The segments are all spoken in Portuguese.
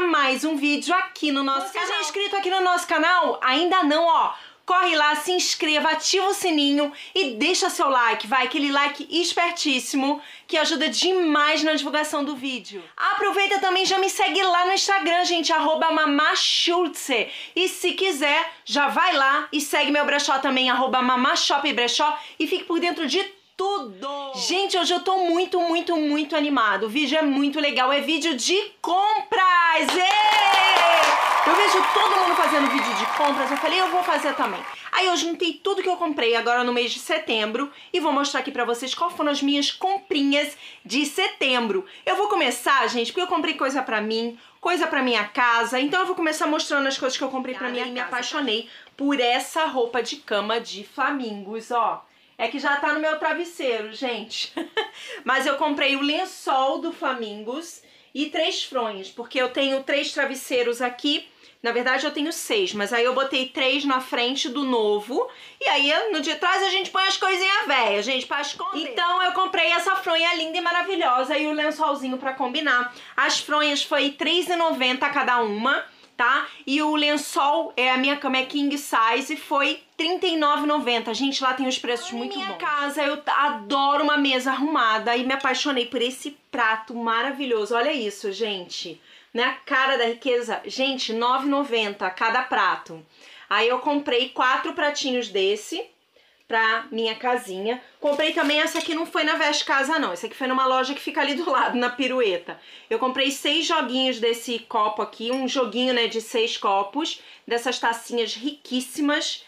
mais um vídeo aqui no nosso canal. Você já é inscrito aqui no nosso canal? Ainda não, ó. Corre lá, se inscreva, ativa o sininho e deixa seu like, vai, aquele like espertíssimo que ajuda demais na divulgação do vídeo. Aproveita também, já me segue lá no Instagram, gente, @mamachultze. E se quiser, já vai lá e segue meu brechó também, @mamashopbrechó, e fique por dentro de tudo! Gente, hoje eu tô muito animado. O vídeo é muito legal, é vídeo de compras! Eu vejo todo mundo fazendo vídeo de compras, eu falei, eu vou fazer também. Aí eu juntei tudo que eu comprei agora no mês de setembro e vou mostrar aqui pra vocês quais foram as minhas comprinhas de setembro. Eu vou começar, gente, porque eu comprei coisa pra mim, coisa pra minha casa, então eu vou começar mostrando as coisas que eu comprei pra minha casa. E me apaixonei por essa roupa de cama de flamingos, ó. É que já tá no meu travesseiro, gente. Mas eu comprei o lençol do Flamingos e 3 fronhas, porque eu tenho 3 travesseiros aqui. Na verdade eu tenho 6, mas aí eu botei 3 na frente do novo. E aí no de trás a gente põe as coisinhas velhas, gente, pra esconder. Então eu comprei essa fronha linda e maravilhosa e o lençolzinho pra combinar. As fronhas foi R$3,90 cada uma, tá? E o lençol, a minha cama é king size, foi R$39,90. Gente, lá tem os preços muito bons. Na minha casa eu adoro uma mesa arrumada e me apaixonei por esse prato maravilhoso. Olha isso, gente. Né? Cara da riqueza. Gente, R$9,90 cada prato. Aí eu comprei 4 pratinhos desse pra minha casinha. Comprei também, essa aqui não foi na Veste Casa não, essa aqui foi numa loja que fica ali do lado, na Pirueta. Eu comprei 6 joguinhos desse copo aqui, um joguinho, né, de 6 copos, dessas tacinhas riquíssimas.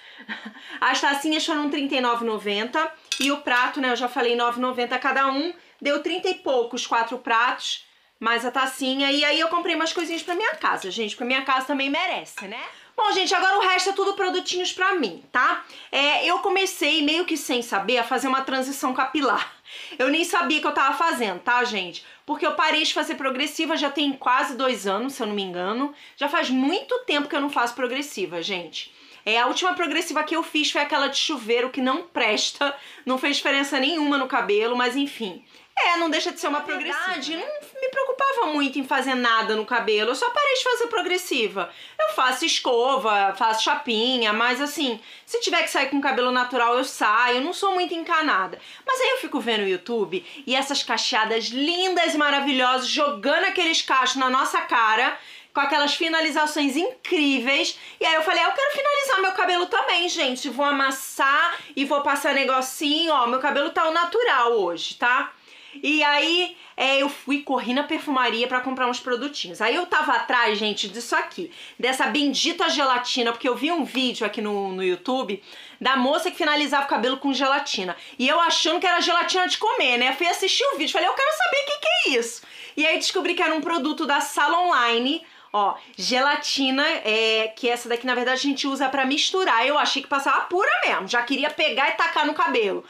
As tacinhas foram R$39,90 e o prato, né, eu já falei R$9,90 cada um, deu 30 e poucos, 4 pratos, mais a tacinha. E aí eu comprei umas coisinhas pra minha casa, gente, porque minha casa também merece, né? Bom, gente, agora o resto é tudo produtinhos pra mim, tá? Eu comecei, meio que sem saber, a fazer uma transição capilar. Eu nem sabia que eu tava fazendo, tá, gente? Porque eu parei de fazer progressiva já tem quase 2 anos, se eu não me engano. Já faz muito tempo que eu não faço progressiva, gente. A última progressiva que eu fiz foi aquela de chuveiro, que não presta, não fez diferença nenhuma no cabelo, mas enfim. Não deixa de ser uma progressiva. Na verdade, não me preocupava muito em fazer nada no cabelo, eu só parei de fazer progressiva. Eu faço escova, faço chapinha, mas assim, se tiver que sair com cabelo natural eu saio, eu não sou muito encanada. Mas aí eu fico vendo o YouTube e essas cacheadas lindas e maravilhosas jogando aqueles cachos na nossa cara, com aquelas finalizações incríveis. E aí eu falei, eu quero finalizar meu cabelo também, gente. Vou amassar e vou passar negocinho, ó, meu cabelo tá ao natural hoje, tá? E aí eu corri na perfumaria pra comprar uns produtinhos. Aí eu tava atrás, gente, disso aqui, dessa bendita gelatina, porque eu vi um vídeo aqui no YouTube da moça que finalizava o cabelo com gelatina. E eu achando que era gelatina de comer, né? Fui assistir o vídeo, falei, eu quero saber o que é isso. E aí descobri que era um produto da Salonline. Ó, gelatina, que essa daqui na verdade a gente usa pra misturar. Eu achei que passava pura mesmo, já queria pegar e tacar no cabelo.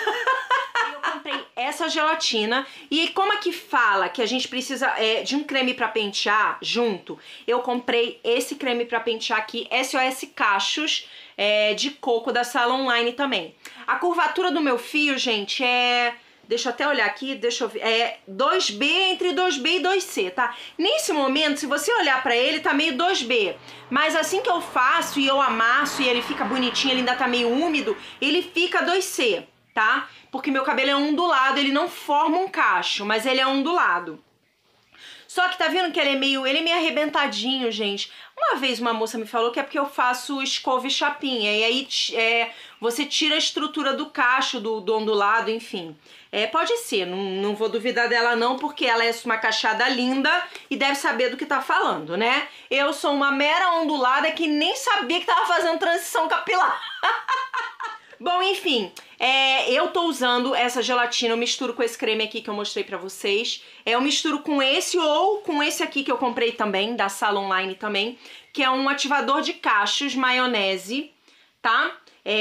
Eu comprei essa gelatina e como aqui fala que a gente precisa de um creme pra pentear junto, eu comprei esse creme pra pentear aqui, SOS Cachos, de coco da Salonline também. A curvatura do meu fio, gente, deixa eu até olhar aqui, deixa eu ver, 2B, entre 2B e 2C, tá? Nesse momento, se você olhar pra ele, tá meio 2B. Mas assim que eu faço e eu amasso e ele fica bonitinho, ele ainda tá meio úmido, ele fica 2C, tá? Porque meu cabelo é ondulado, ele não forma um cacho, mas ele é ondulado. Só que tá vendo que ele é meio arrebentadinho, gente. Uma vez uma moça me falou que é porque eu faço escova e chapinha, e aí você tira a estrutura do cacho, do ondulado, enfim. Pode ser, não vou duvidar dela não, porque ela é uma cachada linda e deve saber do que tá falando, né? Eu sou uma mera ondulada que nem sabia que tava fazendo transição capilar. Bom, enfim, eu tô usando essa gelatina, eu misturo com esse creme aqui que eu mostrei pra vocês. Eu misturo com esse ou com esse aqui que eu comprei também, da Salonline também, que é um ativador de cachos, maionese, tá?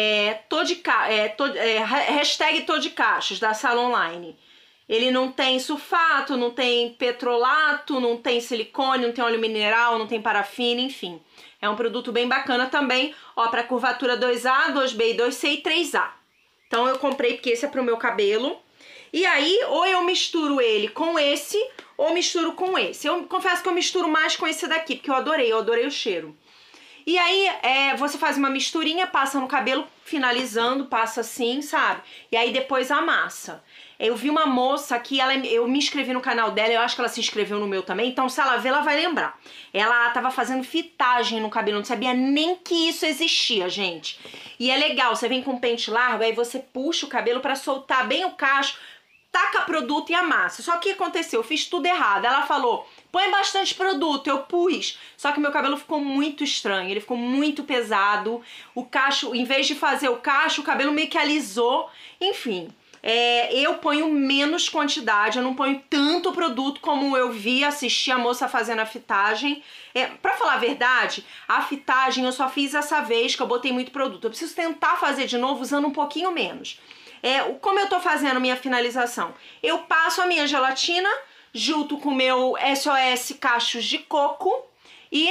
Hashtag tô de cachos, da Salonline. Ele não tem sulfato, não tem petrolato, não tem silicone, não tem óleo mineral, não tem parafina, enfim. É um produto bem bacana também, ó, pra curvatura 2A, 2B, 2C e 3A. Então eu comprei porque esse é pro meu cabelo. E aí, ou eu misturo ele com esse, ou misturo com esse. Eu confesso que eu misturo mais com esse daqui, porque eu adorei o cheiro. E aí, você faz uma misturinha, passa no cabelo, finalizando, passa assim, sabe? E aí depois amassa. Eu vi uma moça aqui, eu me inscrevi no canal dela, eu acho que ela se inscreveu no meu também, então se ela ver, ela vai lembrar. Ela tava fazendo fitagem no cabelo, não sabia nem que isso existia, gente. E é legal, você vem com um pente largo, aí você puxa o cabelo pra soltar bem o cacho, taca produto e amassa. Só que o que aconteceu? Eu fiz tudo errado. Ela falou, põe bastante produto, eu pus. Só que meu cabelo ficou muito estranho, ele ficou muito pesado. O cacho, em vez de fazer o cacho, o cabelo meio que alisou. Enfim, eu ponho menos quantidade, eu não ponho tanto produto como eu assisti a moça fazendo a fitagem. Pra falar a verdade, a fitagem eu só fiz essa vez que eu botei muito produto. Eu preciso tentar fazer de novo usando um pouquinho menos. Como eu tô fazendo minha finalização? Eu passo a minha gelatina junto com o meu SOS cachos de coco e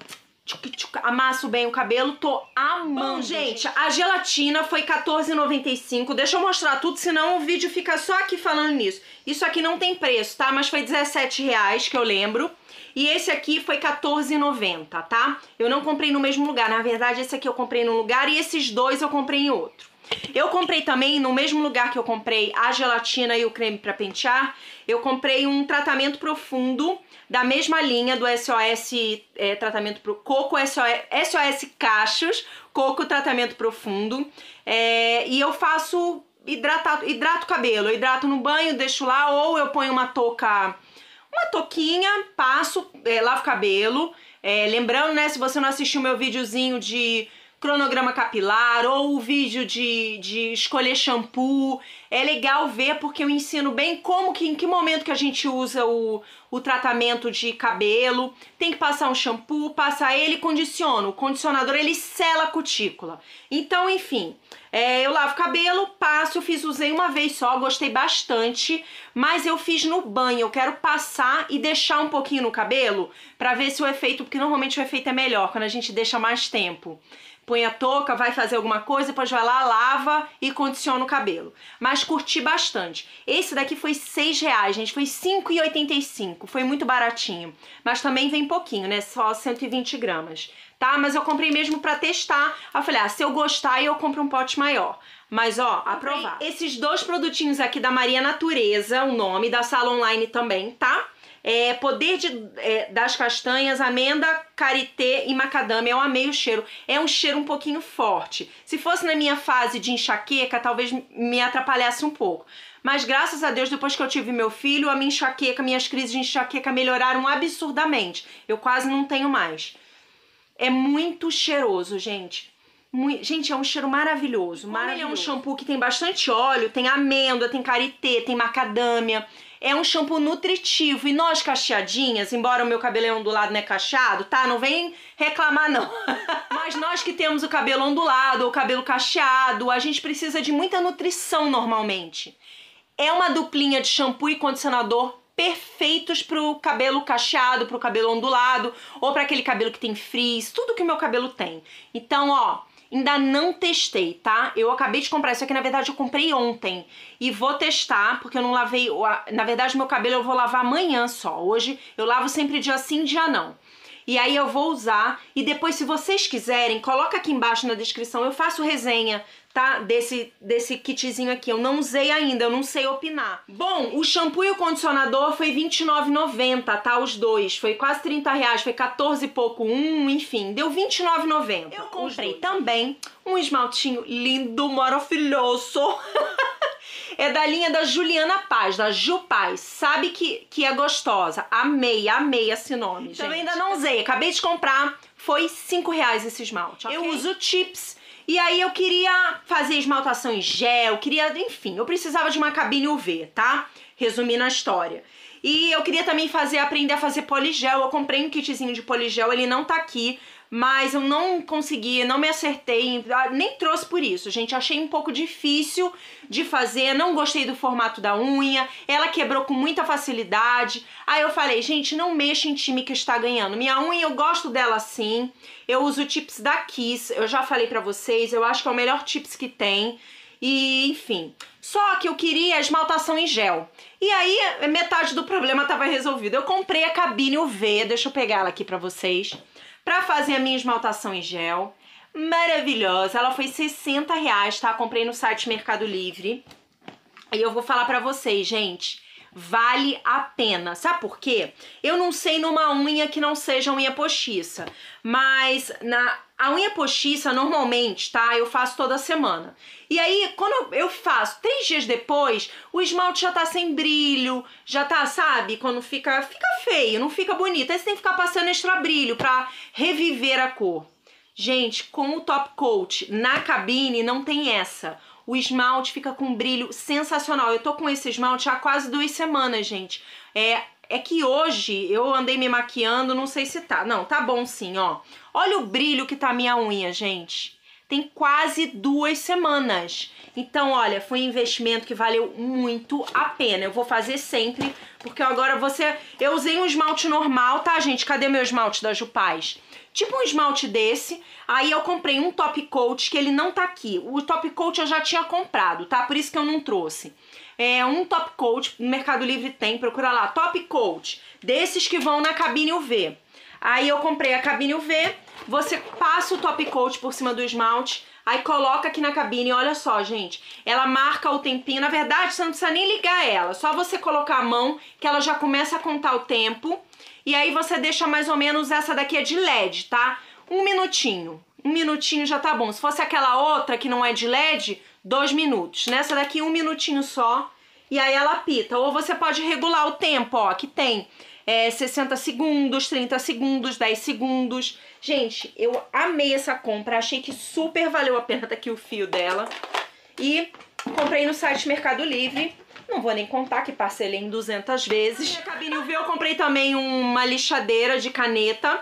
amasso bem o cabelo, tô amando. Bom, gente, a gelatina foi R$14,95. Deixa eu mostrar tudo, senão o vídeo fica só aqui falando nisso. Isso aqui não tem preço, tá? Mas foi R$17, que eu lembro. E esse aqui foi R$14,90, tá? Eu não comprei no mesmo lugar. Na verdade, esse aqui eu comprei num lugar e esses dois eu comprei em outro. Eu comprei também, no mesmo lugar que eu comprei a gelatina e o creme pra pentear, eu comprei um tratamento profundo da mesma linha do SOS tratamento pro coco, SOS cachos, coco tratamento profundo. E eu faço hidrato o cabelo, eu hidrato no banho, deixo lá, ou eu ponho uma touquinha, passo, lavo o cabelo. Lembrando, né, se você não assistiu meu videozinho de cronograma capilar ou o vídeo de escolher shampoo, é legal ver porque eu ensino bem em que momento que a gente usa o tratamento de cabelo. Tem que passar um shampoo, passa ele e condiciona. O condicionador, ele sela a cutícula. Então, enfim, eu lavo o cabelo, passo, usei uma vez só, gostei bastante, mas eu fiz no banho. Eu quero passar e deixar um pouquinho no cabelo pra ver se o efeito, porque normalmente o efeito é melhor quando a gente deixa mais tempo. Põe a touca, vai fazer alguma coisa, depois vai lá, lava e condiciona o cabelo. Mas curti bastante. Esse daqui foi R$6, gente, foi R$5,85, foi muito baratinho. Mas também vem pouquinho, né, só 120 gramas, tá? Mas eu comprei mesmo pra testar. Aí eu falei, se eu gostar, eu compro um pote maior. Mas, ó, aprovar. Esses dois produtinhos aqui da Maria Natureza, o nome, da Sala Online também, tá? Poder das castanhas, amêndoa, karité e macadâmia. Eu amei o cheiro. É um cheiro um pouquinho forte. Se fosse na minha fase de enxaqueca, talvez me atrapalhasse um pouco. Mas graças a Deus, depois que eu tive meu filho, a minha enxaqueca, minhas crises de enxaqueca melhoraram absurdamente. Eu quase não tenho mais. É muito cheiroso, gente. Gente, é um cheiro maravilhoso. Ele é um shampoo que tem bastante óleo, tem amêndoa, tem karité, tem macadâmia. É um shampoo nutritivo. E nós cacheadinhas, embora o meu cabelo é ondulado, não é cacheado, tá? Não vem reclamar, não. Mas nós que temos o cabelo ondulado ou o cabelo cacheado, a gente precisa de muita nutrição normalmente. É uma duplinha de shampoo e condicionador perfeitos pro cabelo cacheado, pro cabelo ondulado, ou para aquele cabelo que tem frizz, tudo que o meu cabelo tem. Então, ó, ainda não testei, tá? Eu acabei de comprar isso aqui, na verdade eu comprei ontem. E vou testar, porque eu não lavei... Na verdade, meu cabelo eu vou lavar amanhã só. Hoje eu lavo sempre dia sim, dia não. E aí eu vou usar. E depois, se vocês quiserem, coloca aqui embaixo na descrição. Eu faço resenha, tá? Desse kitzinho aqui. Eu não usei ainda, eu não sei opinar. Bom, o shampoo e o condicionador foi R$29,90, tá? Os dois. Foi quase R$30, foi 14 e pouco enfim. Deu R$29,90. Eu comprei também um esmaltinho lindo, maravilhoso. É da linha da Juliana Paz, da Ju Paz. Sabe que é gostosa. Amei, amei esse nome, gente. Também ainda não usei, acabei de comprar. Foi R$5 esse esmalte, okay? Eu uso Chips. E aí eu queria fazer esmaltação em gel, enfim, eu precisava de uma cabine UV, tá? Resumindo a história. E eu queria também aprender a fazer poligel. Eu comprei um kitzinho de poligel, ele não tá aqui, mas eu não consegui, não me acertei, nem trouxe por isso, gente. Achei um pouco difícil de fazer, não gostei do formato da unha, ela quebrou com muita facilidade. Aí eu falei, gente, não mexa em time que está ganhando. Minha unha, eu gosto dela assim. Eu uso o Chips da Kiss, eu já falei pra vocês, eu acho que é o melhor Chips que tem. E, enfim, só que eu queria a esmaltação em gel. E aí, metade do problema tava resolvido. Eu comprei a cabine UV, deixa eu pegar ela aqui pra vocês, pra fazer a minha esmaltação em gel. Maravilhosa, ela foi R$60, tá? Comprei no site Mercado Livre. E eu vou falar pra vocês, gente, vale a pena. Sabe por quê? Eu não sei numa unha que não seja unha postiça, mas a unha postiça, normalmente, tá? Eu faço toda semana. E aí, quando eu faço 3 dias depois, o esmalte já tá sem brilho, já tá, sabe? Quando fica feio, não fica bonito. Aí você tem que ficar passando extra brilho pra reviver a cor. Gente, com o top coat na cabine não tem essa. O esmalte fica com um brilho sensacional. Eu tô com esse esmalte há quase 2 semanas, gente. É que hoje eu andei me maquiando, não sei se tá. Não, tá bom sim, ó. Olha o brilho que tá a minha unha, gente. Tem quase 2 semanas. Então, olha, foi um investimento que valeu muito a pena. Eu vou fazer sempre, porque agora eu usei um esmalte normal, tá, gente? Cadê meu esmalte da Jupaz? Tipo um esmalte desse, aí eu comprei um top coat, que ele não tá aqui. O top coat eu já tinha comprado, tá? Por isso que eu não trouxe. É um top coat, no Mercado Livre tem, procura lá, top coat, desses que vão na cabine UV. Aí eu comprei a cabine UV, você passa o top coat por cima do esmalte, aí coloca aqui na cabine, olha só, gente, ela marca o tempinho, na verdade você não precisa nem ligar ela, só você colocar a mão que ela já começa a contar o tempo, e aí você deixa mais ou menos, essa daqui é de LED, tá? 1 minutinho, 1 minutinho já tá bom. Se fosse aquela outra que não é de LED, 2 minutos. Nessa daqui 1 minutinho só, e aí ela apita. Ou você pode regular o tempo, ó, que tem 60 segundos, 30 segundos, 10 segundos. Gente, eu amei essa compra, achei que super valeu a pena, tá aqui o fio dela. E comprei no site Mercado Livre. Não vou nem contar que parcelei em 200 vezes. Na cabine UV eu comprei também uma lixadeira de caneta.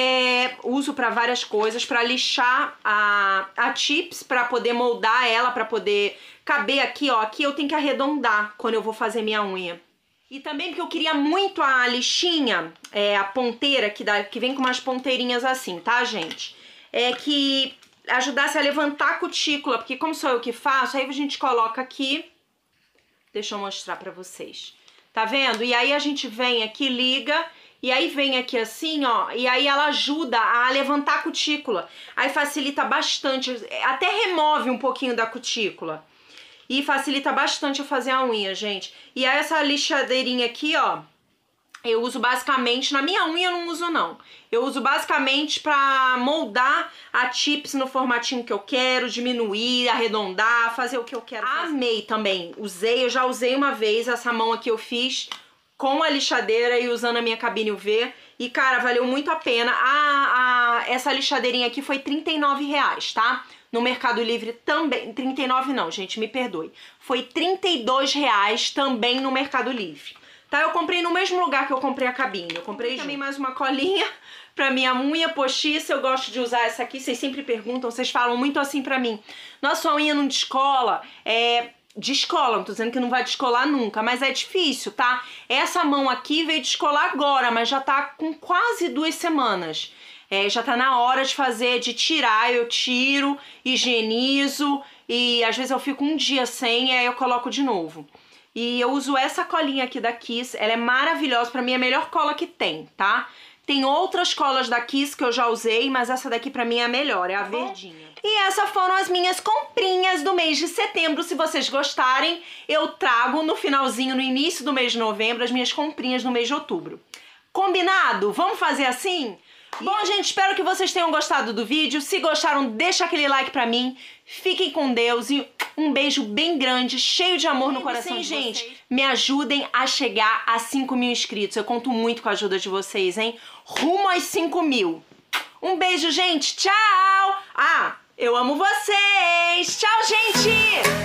Uso para várias coisas, para lixar a chips, para poder moldar ela, para poder caber aqui, ó. Aqui eu tenho que arredondar quando eu vou fazer minha unha. E também porque eu queria muito a lixinha, a ponteira, que vem com umas ponteirinhas assim, tá, gente? Que ajudasse a levantar a cutícula, porque como sou eu que faço, aí a gente coloca aqui. Deixa eu mostrar pra vocês. Tá vendo? E aí a gente vem aqui, liga, e aí vem aqui assim, ó, e aí ela ajuda a levantar a cutícula. Aí facilita bastante, até remove um pouquinho da cutícula. E facilita bastante a fazer a unha, gente. E aí essa lixadeirinha aqui, ó, eu uso basicamente, na minha unha eu não uso não. Eu uso basicamente pra moldar a chips no formatinho que eu quero, diminuir, arredondar, fazer o que eu quero fazer. Amei também, eu já usei uma vez, essa mão aqui eu fiz com a lixadeira e usando a minha cabine UV. E cara, valeu muito a pena. Essa lixadeirinha aqui foi R$39, tá? No Mercado Livre também, 39 não, gente, me perdoe. Foi R$32 também no Mercado Livre. Tá, eu comprei no mesmo lugar que eu comprei a cabine. Eu comprei também mais uma colinha pra minha unha postiça. Eu gosto de usar essa aqui. Vocês sempre perguntam, vocês falam muito assim pra mim. Nossa, sua unha não descola. Descola, não tô dizendo que não vai descolar nunca, mas é difícil, tá? Essa mão aqui veio descolar agora, mas já tá com quase 2 semanas. Já tá na hora de fazer, de tirar. Eu tiro, higienizo e às vezes eu fico um dia sem e aí eu coloco de novo. E eu uso essa colinha aqui da Kiss, ela é maravilhosa, pra mim é a melhor cola que tem, tá? Tem outras colas da Kiss que eu já usei, mas essa daqui pra mim é a melhor, é a verdinha. E essas foram as minhas comprinhas do mês de setembro. Se vocês gostarem, eu trago no finalzinho, no início do mês de novembro, as minhas comprinhas no mês de outubro. Combinado? Vamos fazer assim? Bom, gente, espero que vocês tenham gostado do vídeo. Se gostaram, deixa aquele like pra mim. Fiquem com Deus e um beijo bem grande, cheio de amor no coração de vocês. Gente, me ajudem a chegar a 5.000 inscritos. Eu conto muito com a ajuda de vocês, hein? Rumo aos 5.000. Um beijo, gente. Tchau! Eu amo vocês. Tchau, gente!